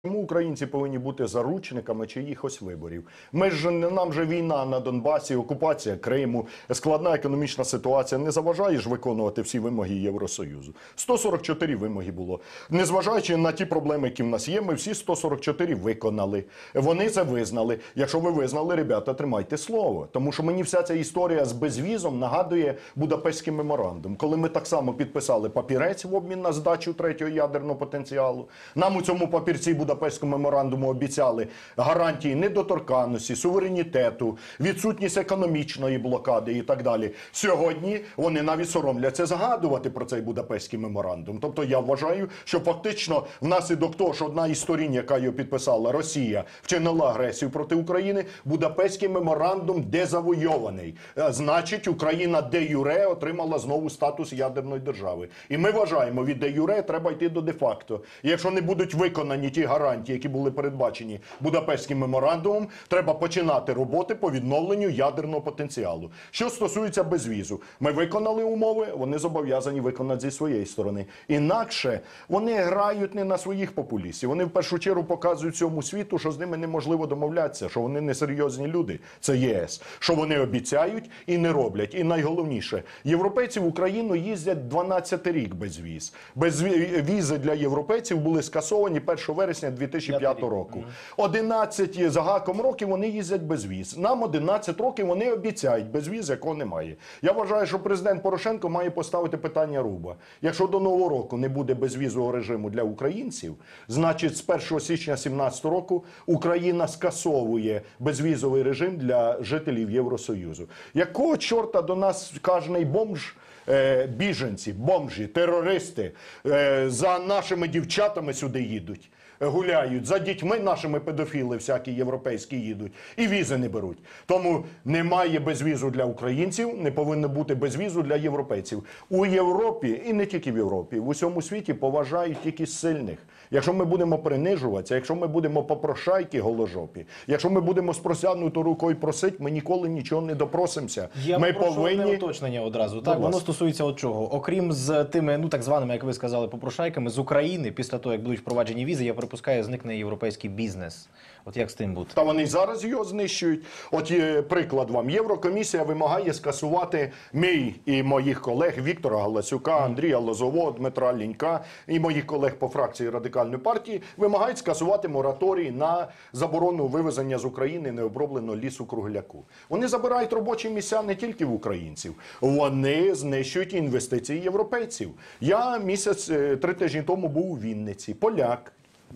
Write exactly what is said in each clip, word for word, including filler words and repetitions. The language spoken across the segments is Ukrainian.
Чому українці повинні бути заручниками чиїхось виборів? Ми ж нам же війна на Донбасі, окупація Криму, складна економічна ситуація. Не заважає ж виконувати всі вимоги Євросоюзу. сто сорок чотири вимоги було. Незважаючи на ті проблеми, які в нас є, ми всі сто сорок чотири виконали. Вони це визнали. Якщо ви визнали, ребята, тримайте слово. Тому що мені вся ця історія з безвізом нагадує Будапештський меморандум. Коли ми так само підписали папірець в обмін на здачу третього ядерного потенціалу, нам у цьому папірці буде Будапештському меморандуму обіцяли гарантії недоторканності, суверенітету, відсутність економічної блокади і так далі. Сьогодні вони навіть соромляться згадувати про цей Будапештський меморандум. Тобто я вважаю, що фактично внаслідок того, що одна із сторін, яка його підписала, Росія, вчинила агресію проти України, Будапештський меморандум дезавойований. Значить, Україна де-юре отримала знову статус ядерної держави. І ми вважаємо, від де-юре треба йти до де-факто. І якщо не будуть виконані ті гарантії, які були передбачені Будапештським меморандумом, треба починати роботи по відновленню ядерного потенціалу. Що стосується безвізу, ми виконали умови, вони зобов'язані виконати зі своєї сторони. Інакше вони грають не на своїх популістів. Вони в першу чергу показують всьому світу, що з ними неможливо домовлятися, що вони несерйозні люди, це ЄС, що вони обіцяють і не роблять. І найголовніше, європейці в Україну їздять дванадцятий рік без віз. Без візи для європейців були скасовані першого вересня дві тисячі п'ятого року. одинадцять за гаком років вони їздять без віз. Нам одинадцять років вони обіцяють без віз, якого немає. Я вважаю, що президент Порошенко має поставити питання руба. Якщо до Нового року не буде безвізового режиму для українців, значить з першого січня дві тисячі сімнадцятого року Україна скасовує безвізовий режим для жителів Євросоюзу. Якого чорта до нас кожний бомж, е, біженці, бомжі, терористи е, за нашими дівчатами сюди їдуть? Гуляють, за дітьми нашими педофіли всякі європейські їдуть і візи не беруть. Тому немає безвізу для українців, не повинно бути безвізу для європейців. У Європі, і не тільки в Європі, в усьому світі поважають тільки сильних. Якщо ми будемо принижуватися, якщо ми будемо попрошайки голожопі, якщо ми будемо з простягнутою рукою просити, ми ніколи нічого не допросимося. Я ми прошу повинні... одне уточнення одразу. Так, воно стосується от чого. Окрім з тими, ну так званими, як ви сказали, попрошайками, з України, після того, як будуть впроваджені візи, я припускаю, зникне європейський бізнес. От як з тим бути? Та вони зараз його знищують. От є приклад вам. Єврокомісія вимагає скасувати мій і моїх колег Віктора Галасюка, Андрія Лозового, Дмитра Лінька і моїх колег по фракції Радикальної партії вимагають скасувати мораторій на заборону вивезення з України необробленого лісу-кругляку. Вони забирають робочі місця не тільки в українців. Вони знищують інвестиції європейців. Я місяць, три тижні тому був у Вінниці. Поляк,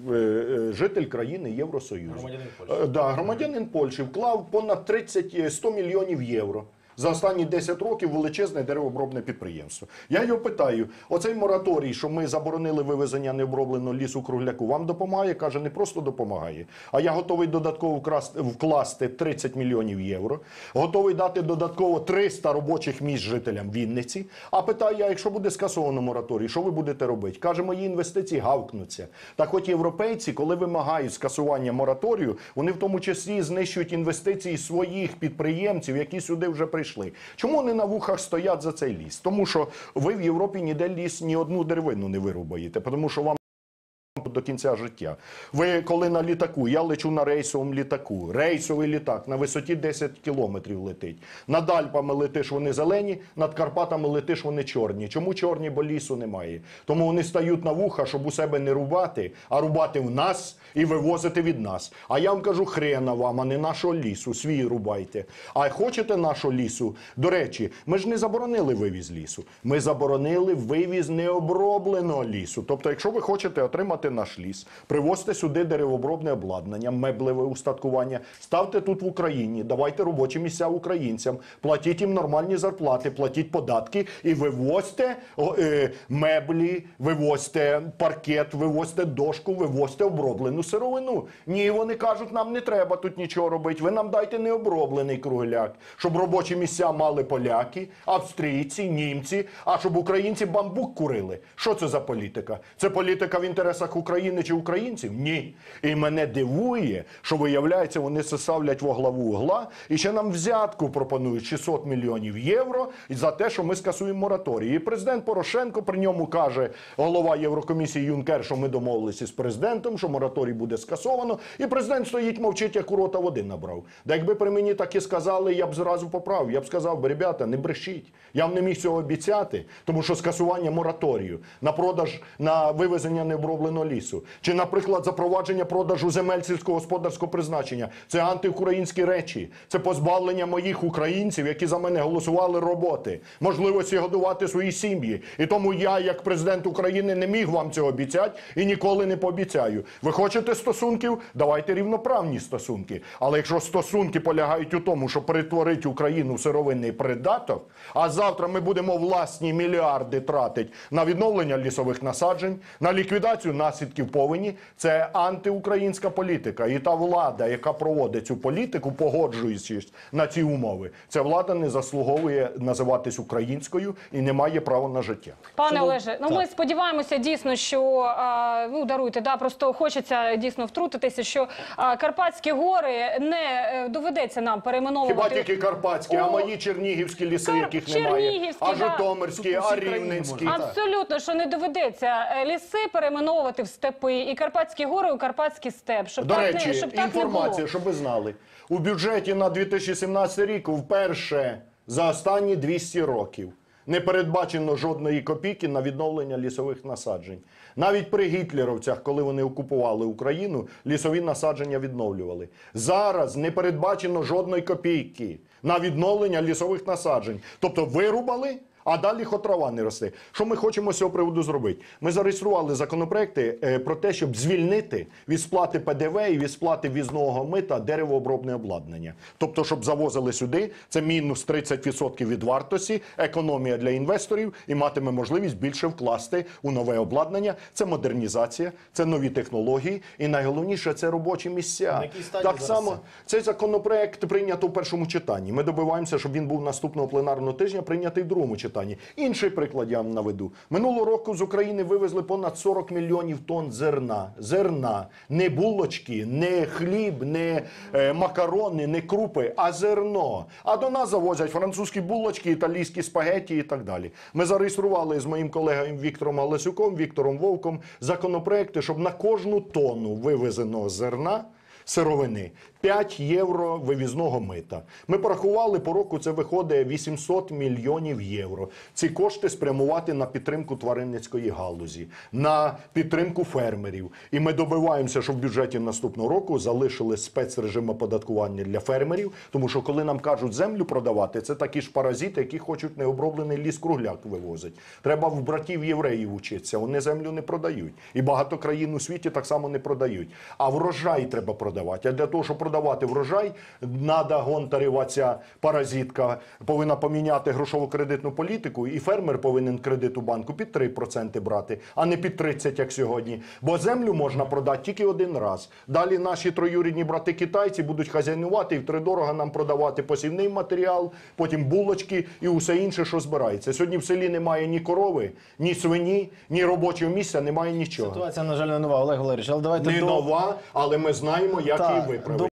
житель країни Євросоюзу. Громадянин Польщі. Да, громадянин Польщі вклав понад тридцять сто мільйонів євро. За останні десять років величезне деревообробне підприємство. Я його питаю, оцей мораторій, що ми заборонили вивезення необробленого лісу-кругляку, вам допомагає? Каже, не просто допомагає, а я готовий додатково вкласти тридцять мільйонів євро, готовий дати додатково триста робочих місць жителям Вінниці. А питаю я, якщо буде скасовано мораторій, що ви будете робити? Каже, мої інвестиції гавкнуться. Так от європейці, коли вимагають скасування мораторію, вони в тому числі знищують інвестиції своїх підприємців, які сюди вже прийшли. Чому вони на вухах стоять за цей ліс? Тому що ви в Європі ніде ліс, ні одну деревину не вирубаєте, тому що вам до кінця життя. Ви коли на літаку, я лечу на рейсовому літаку, рейсовий літак на висоті десять кілометрів летить. Над Альпами летиш, вони зелені, над Карпатами летиш, вони чорні. Чому чорні? Бо лісу немає. Тому вони стають на вуха, щоб у себе не рубати, а рубати в нас і вивозити від нас. А я вам кажу, хрена вам, а не нашого лісу, свій рубайте. А хочете нашого лісу? До речі, ми ж не заборонили вивіз лісу. Ми заборонили вивіз необробленого лісу. Тобто, якщо ви хочете отримати наш ліс, привозьте сюди деревообробне обладнання, меблеве устаткування, ставте тут в Україні, давайте робочі місця українцям, платіть їм нормальні зарплати, платіть податки і вивозьте е, меблі, вивозьте паркет, вивозьте дошку, вивозьте оброблену сировину. Ні, вони кажуть, нам не треба тут нічого робити, ви нам дайте необроблений кругляк, щоб робочі місця мали поляки, австрійці, німці, а щоб українці бамбук курили. Що це за політика? Це політика в інтересах України. України чи українців? Ні. І мене дивує, що, виявляється, вони це ставлять во главу угла і ще нам взятку пропонують шістсот мільйонів євро за те, що ми скасуємо мораторій. І президент Порошенко при ньому каже, голова Єврокомісії Юнкер, що ми домовилися з президентом, що мораторій буде скасовано. І президент стоїть, мовчить, як у рота води набрав. Да якби при мені так і сказали, я б зразу поправив. Я б сказав, би, ребята, не брешіть. Я вам не міг цього обіцяти, тому що скасування мораторію на продаж, на вивезення необробленого лісу, чи, наприклад, запровадження продажу земель сільськогосподарського призначення, це антиукраїнські речі, це позбавлення моїх українців, які за мене голосували, роботи, можливості годувати свої сім'ї. І тому я, як президент України, не міг вам цього обіцяти і ніколи не пообіцяю. Ви хочете стосунків? Давайте рівноправні стосунки. Але якщо стосунки полягають у тому, що перетворить Україну в сировинний придаток, а завтра ми будемо власні мільярди тратити на відновлення лісових насаджень, на ліквідацію наслідків повені, це антиукраїнська політика. І та влада, яка проводить цю політику, погоджуючись на ці умови, ця влада не заслуговує називатись українською і не має права на життя. Пане Олеже, ну ми сподіваємося дійсно, що, а, ну даруйте, да, просто хочеться дійсно втрутитися, що а, Карпатські гори не доведеться нам перейменовувати. Хіба тільки Карпатські, О, а мої чернігівські ліси, Кар... яких немає, Чернігівські, а да. Житомирські, а Рівненські. Абсолютно, що не доведеться ліси перейменовувати в степи і Карпатські гори у Карпатський степ. Щоб До так речі, не, щоб так не інформація, було. щоб ви знали. У бюджеті на дві тисячі сімнадцятий рік вперше за останні двісті років не передбачено жодної копійки на відновлення лісових насаджень. Навіть при гітлерівцях, коли вони окупували Україну, лісові насадження відновлювали. Зараз не передбачено жодної копійки на відновлення лісових насаджень. Тобто вирубали, а далі ход трава не росте. Що ми хочемо з цього приводу зробити? Ми зареєстрували законопроекти е, про те, щоб звільнити від сплати Пе Де Ве і від сплати ввізного мита деревообробне обладнання. Тобто, щоб завозили сюди, це мінус тридцять відсотків від вартості, економія для інвесторів і матиме можливість більше вкласти у нове обладнання. Це модернізація, це нові технології і найголовніше – це робочі місця. Так само цей законопроект прийнято в першому читанні. Ми добиваємося, щоб він був наступного пленарного тижня прийнятий в другому читанні. Інший приклад я вам наведу. Минулого року з України вивезли понад сорок мільйонів тонн зерна. Зерна. Не булочки, не хліб, не е, макарони, не крупи, а зерно. А до нас завозять французькі булочки, італійські спагетті і так далі. Ми зареєстрували з моїм колегою Віктором Галасюком, Віктором Вовком законопроекти, щоб на кожну тонну вивезеного зерна, сировини, п'ять євро вивізного мита. Ми порахували, по року це виходить вісімсот мільйонів євро. Ці кошти спрямувати на підтримку тваринницької галузі, на підтримку фермерів. І ми добиваємося, що в бюджеті наступного року залишили спецрежим оподаткування для фермерів, тому що коли нам кажуть землю продавати, це такі ж паразити, які хочуть необроблений ліс-кругляк вивозити. Треба в братів євреїв учитися, вони землю не продають. І багато країн у світі так само не продають. А врожай треба продавати. А для того, щоб продавати врожай, треба Гонтарева, ця паразитка, повинна поміняти грошово-кредитну політику, і фермер повинен кредит у банку під три відсотки брати, а не під тридцять, як сьогодні. Бо землю можна продати тільки один раз. Далі наші троюрідні брати-китайці будуть хазяйнувати і втридорога нам продавати посівний матеріал, потім булочки і усе інше, що збирається. Сьогодні в селі немає ні корови, ні свині, ні робочого місця, немає нічого. Ситуація, на жаль, не нова, Олег Валерійович, але давайте Не до... нова, але ми знаємо, як Так, її виправити.